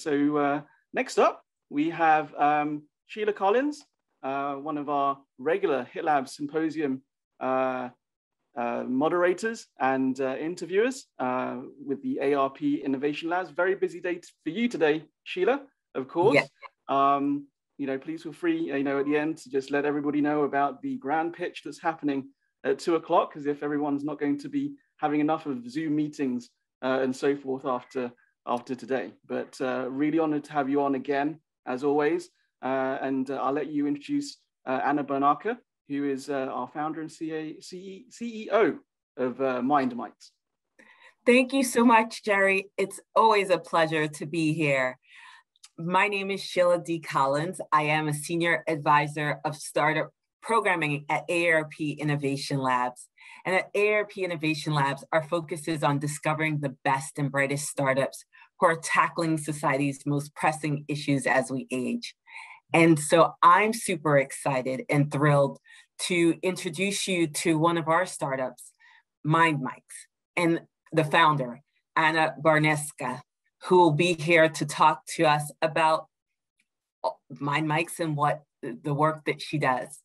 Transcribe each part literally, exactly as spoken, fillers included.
so uh, next up, we have um, Sheila Collins, uh, one of our regular HitLab Symposium uh, uh, moderators and uh, interviewers uh, with the A A R P Innovation Labs. Very busy day for you today, Sheila, of course. Yeah. Um, you know, please feel free, you know, at the end to just let everybody know about the grand pitch that's happening at two o'clock, as if everyone's not going to be having enough of Zoom meetings uh, and so forth after, after today. But uh, really honored to have you on again, as always. Uh, and uh, I'll let you introduce uh, Anna Barnacka, who is uh, our founder and C E O of uh, MindMics. Thank you so much, Jerry. It's always a pleasure to be here. My name is Sheila D. Collins. I am a senior advisor of startup programming at A A R P Innovation Labs. And at A A R P Innovation Labs, our focus is on discovering the best and brightest startups who are tackling society's most pressing issues as we age. And so I'm super excited and thrilled to introduce you to one of our startups, MindMics, and the founder, Anna Barnacka, who will be here to talk to us about MindMics and what the work that she does.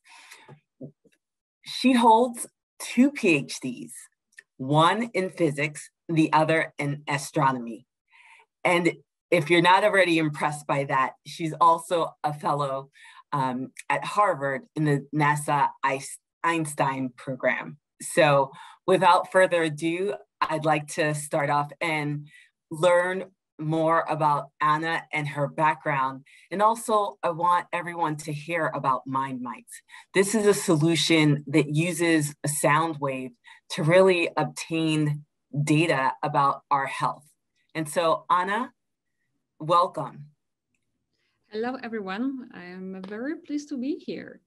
She holds two PhDs, one in physics, the other in astronomy. And if you're not already impressed by that, she's also a fellow um, at Harvard in the NASA Einstein program. So without further ado, I'd like to start off and learn more about Anna and her background. And also, I want everyone to hear about MindMics. This is a solution that uses a sound wave to really obtain data about our health. And so, Anna, welcome. Hello, everyone. I am very pleased to be here.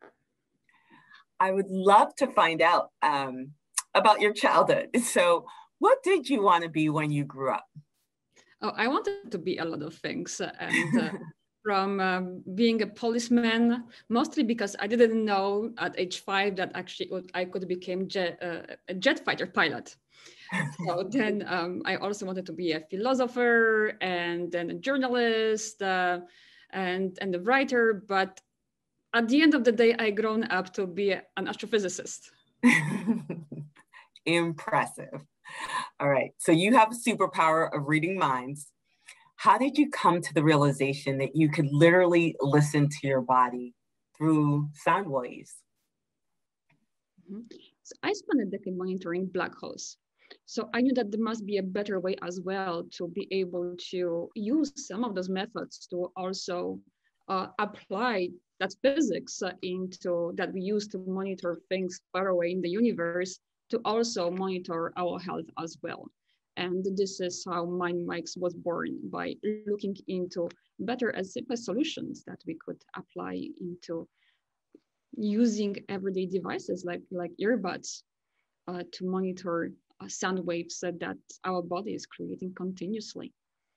I would love to find out um, about your childhood. So what did you want to be when you grew up? Oh, I wanted to be a lot of things. And uh, from um, being a policeman, mostly because I didn't know at age five that actually I could become jet, uh, a jet fighter pilot. So then um, I also wanted to be a philosopher and then a journalist uh, and, and a writer. But at the end of the day, I grown up to be an astrophysicist. Impressive. All right, so you have a superpower of reading minds. How did you come to the realization that you could literally listen to your body through sound waves? Mm-hmm. So I spent a decade monitoring black holes. So I knew that there must be a better way as well to be able to use some of those methods to also uh, apply that physics uh, into that we use to monitor things far away in the universe, to also monitor our health as well. And this is how MindMics was born, by looking into better and simple solutions that we could apply into using everyday devices like, like earbuds uh, to monitor uh, sound waves uh, that our body is creating continuously.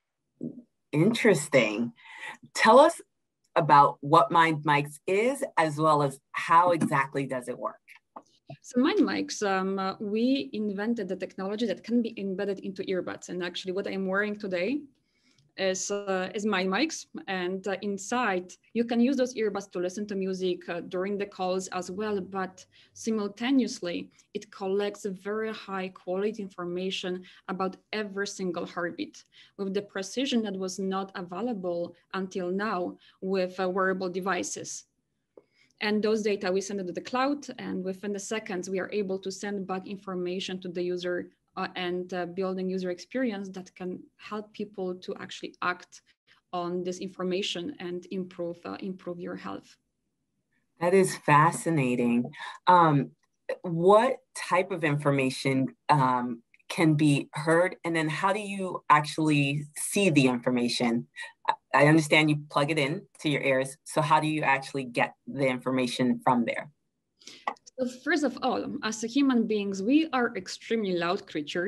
Interesting. Tell us about what MindMics is, as well as how exactly does it work? So MindMics, um, uh, we invented the technology that can be embedded into earbuds. And actually what I'm wearing today is, uh, is MindMics. And uh, inside, you can use those earbuds to listen to music uh, during the calls as well. But simultaneously, it collects very high quality information about every single heartbeat with the precision that was not available until now with uh, wearable devices. And those data we send it to the cloud, and within the seconds, we are able to send back information to the user uh, and uh, building user experience that can help people to actually act on this information and improve, uh, improve your health. That is fascinating. Um, what type of information um, can be heard, and then how do you actually see the information? I understand you plug it in to your ears. So how do you actually get the information from there? So first of all, as human beings, we are extremely loud creatures.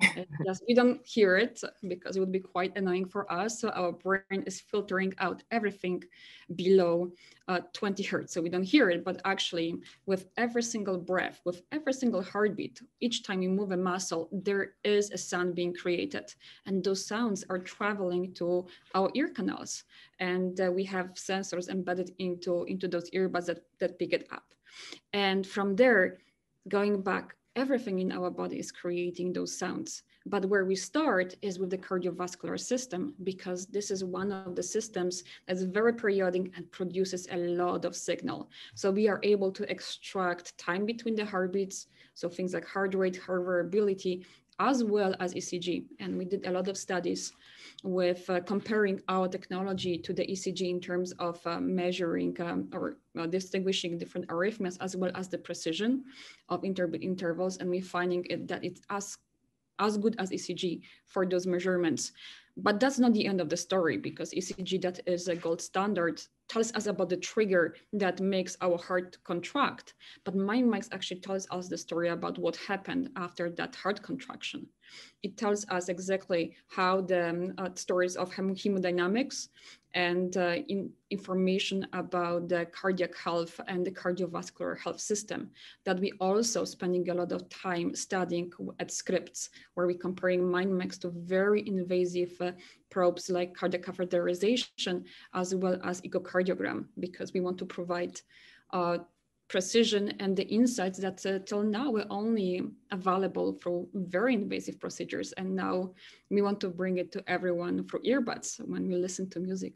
Just we don't hear it because it would be quite annoying for us. So our brain is filtering out everything below uh, twenty hertz. So we don't hear it, but actually with every single breath, with every single heartbeat, each time you move a muscle, there is a sound being created. And those sounds are traveling to our ear canals. And uh, we have sensors embedded into, into those earbuds that, that pick it up. And from there, going back, everything in our body is creating those sounds. But where we start is with the cardiovascular system, because this is one of the systems that's very periodic and produces a lot of signal. So we are able to extract time between the heartbeats, so things like heart rate, heart variability, as well as E C G. And we did a lot of studies with uh, comparing our technology to the E C G in terms of uh, measuring um, or uh, distinguishing different arrhythmias, as well as the precision of interbeat intervals. And we're finding it, that it's as, as good as E C G for those measurements. But that's not the end of the story, because E C G, that is a gold standard, tells us about the trigger that makes our heart contract. But MindMics actually tells us the story about what happened after that heart contraction. It tells us exactly how the um, uh, stories of hem hemodynamics and uh, in information about the cardiac health and the cardiovascular health system, that we also spending a lot of time studying at Scripps, where we're comparing MindMics to very invasive uh, probes like cardiac catheterization, as well as echocardiogram, because we want to provide uh, precision and the insights that uh, till now were only available for very invasive procedures. And now we want to bring it to everyone through earbuds when we listen to music.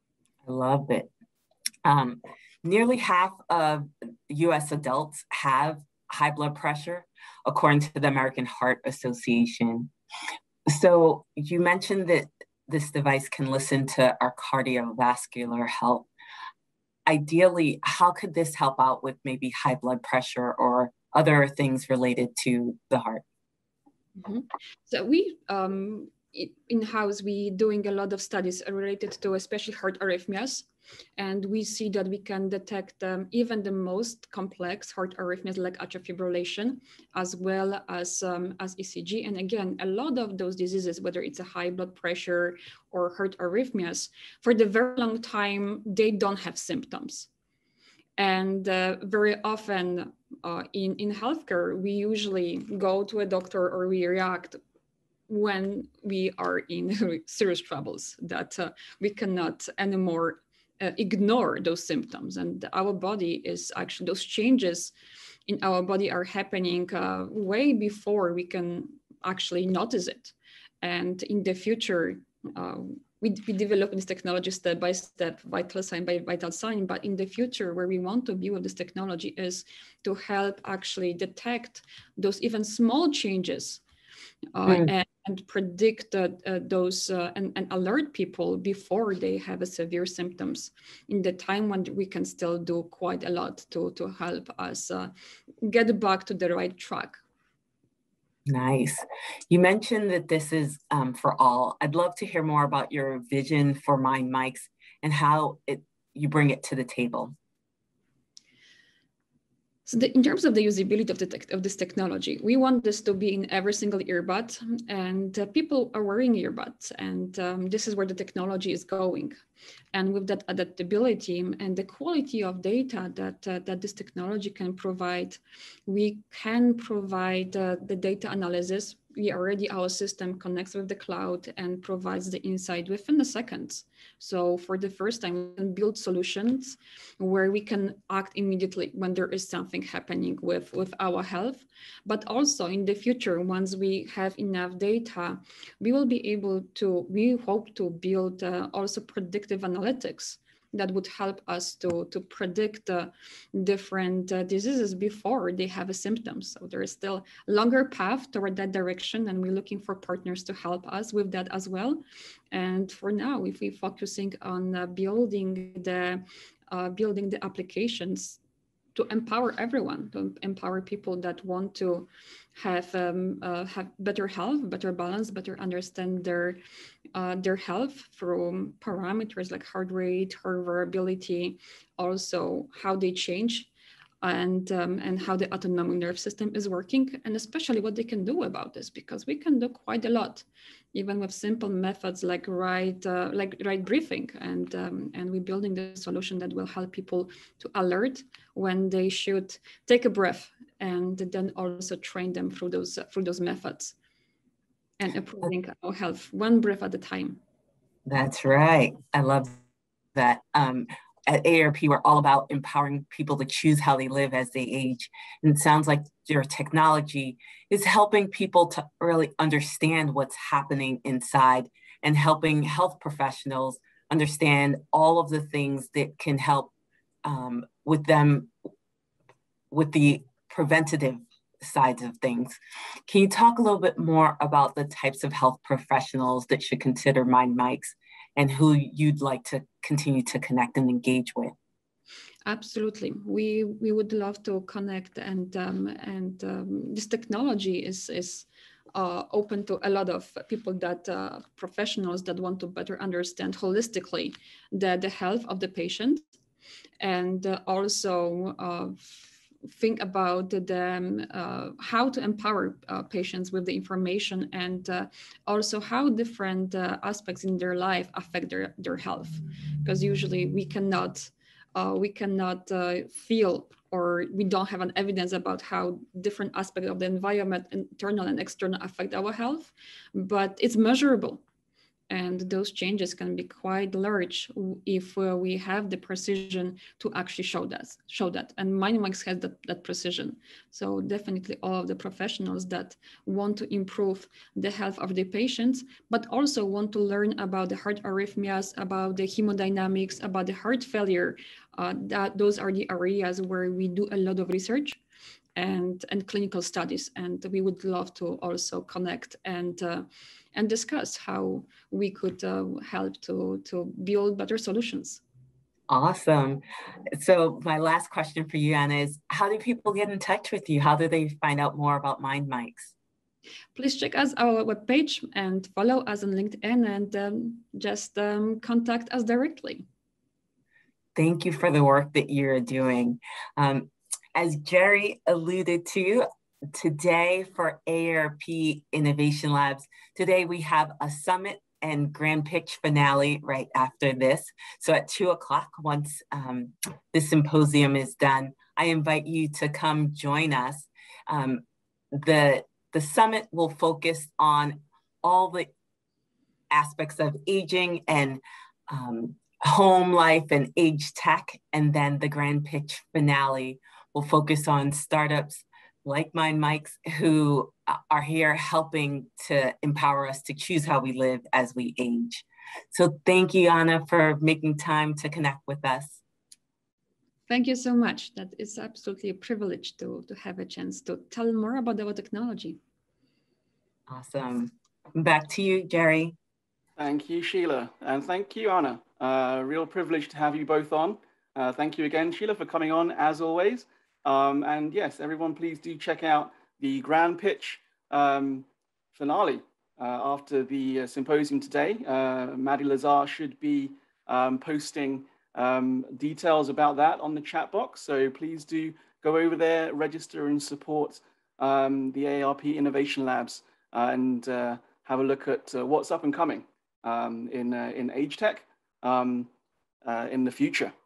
I love it. Um, nearly half of U S adults have high blood pressure, according to the American Heart Association. So you mentioned that this device can listen to our cardiovascular health. Ideally, how could this help out with maybe high blood pressure or other things related to the heart? Mm-hmm. So we, um, in-house, we doing a lot of studies related to especially heart arrhythmias. And we see that we can detect um, even the most complex heart arrhythmias like atrial fibrillation, as well as, um, as E C G. And again, a lot of those diseases, whether it's a high blood pressure or heart arrhythmias, for the very long time, they don't have symptoms. And uh, very often uh, in, in healthcare, we usually go to a doctor or we react when we are in serious troubles, that uh, we cannot anymore uh, ignore those symptoms. And our body is actually, those changes in our body are happening uh, way before we can actually notice it. And in the future, uh, we, we develop this technology step by step, vital sign by vital sign. But in the future, where we want to be with this technology is to help actually detect those even small changes uh, mm. and, and predict uh, uh, those uh, and, and alert people before they have a severe symptoms in the time when we can still do quite a lot to, to help us uh, get back to the right track. Nice. You mentioned that this is um, for all. I'd love to hear more about your vision for MindMics and how it you bring it to the table. So the, in terms of the usability of, the of this technology, we want this to be in every single earbud, and uh, people are wearing earbuds, and um, this is where the technology is going. And with that adaptability and the quality of data that, uh, that this technology can provide, we can provide uh, the data analysis. We already, our system connects with the cloud and provides the insight within the seconds. So for the first time, we can build solutions where we can act immediately when there is something happening with, with our health. But also in the future, once we have enough data, we will be able to, we hope to build uh, also predictive analytics that would help us to, to predict uh, different uh, diseases before they have a symptom. So there is still a longer path toward that direction, and we're looking for partners to help us with that as well. And for now, if we're focusing on uh, building the uh, building the applications to empower everyone, to empower people that want to have um, uh, have better health, better balance, better understand their uh, their health through parameters like heart rate, heart variability, also how they change and um, and how the autonomic nerve system is working, and especially what they can do about this, because we can do quite a lot, even with simple methods like right uh, like right briefing, and um, and we're building the solution that will help people to alert when they should take a breath, and then also train them through those uh, through those methods, and improving our health one breath at a time. That's right. I love that. Um, at A A R P, we're all about empowering people to choose how they live as they age. And it sounds like your technology is helping people to really understand what's happening inside, and helping health professionals understand all of the things that can help um, with them, with the preventative sides of things. Can you talk a little bit more about the types of health professionals that should consider MindMics, and who you'd like to continue to connect and engage with? Absolutely, we we would love to connect, and um, and um, this technology is is uh, open to a lot of people, that uh, professionals that want to better understand holistically the the health of the patient, and uh, also uh, think about the, uh, how to empower uh, patients with the information, and uh, also how different uh, aspects in their life affect their, their health. Because usually we cannot, uh, we cannot uh, feel, or we don't have an evidence about how different aspects of the environment, internal and external, affect our health, but it's measurable. And those changes can be quite large if uh, we have the precision to actually show that. Show that. And MindMics has that, that precision. So definitely all of the professionals that want to improve the health of the patients, but also want to learn about the heart arrhythmias, about the hemodynamics, about the heart failure, uh, that those are the areas where we do a lot of research and, and clinical studies. And we would love to also connect and uh, and discuss how we could uh, help to, to build better solutions. Awesome. So my last question for you, Anna, is how do people get in touch with you? How do they find out more about MindMics? Please check us our webpage and follow us on LinkedIn, and um, just um, contact us directly. Thank you for the work that you're doing. Um, as Jerry alluded to, today for A A R P Innovation Labs, today we have a summit and grand pitch finale right after this. So at two o'clock, once um, this symposium is done, I invite you to come join us. Um, the, the summit will focus on all the aspects of aging and um, home life and age tech. And then the grand pitch finale will focus on startups like MindMics, who are here helping to empower us to choose how we live as we age. So thank you, Anna, for making time to connect with us. Thank you so much. That is absolutely a privilege to, to have a chance to tell more about our technology. Awesome. Back to you, Jerry. Thank you, Sheila. And thank you, Anna. Uh, real privilege to have you both on. Uh, thank you again, Sheila, for coming on as always. Um, and yes, everyone, please do check out the grand pitch um, finale uh, after the uh, symposium today. Uh, Maddie Lazar should be um, posting um, details about that on the chat box. So please do go over there, register and support um, the A A R P Innovation Labs, uh, and uh, have a look at uh, what's up and coming um, in, uh, in age tech um, uh, in the future.